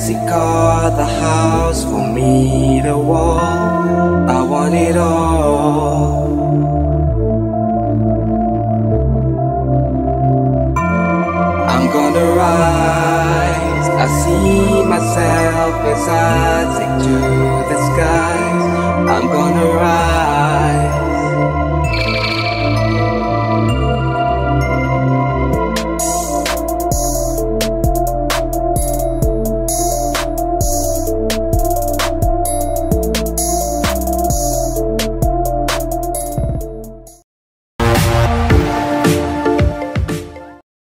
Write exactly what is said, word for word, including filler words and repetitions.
fancy car, the house, for me the wall. I want it all. I'm gonna rise, I see myself as I take to the skies. I'm gonna rise.